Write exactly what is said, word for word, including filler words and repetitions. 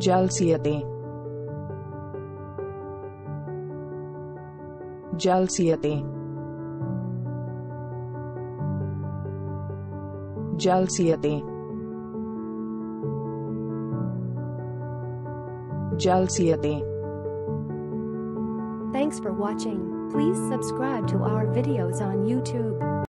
Jalsiyate. Jalsiyate. Jalsiyate. Jalsiyate. Thanks for watching. Please subscribe to our videos on YouTube.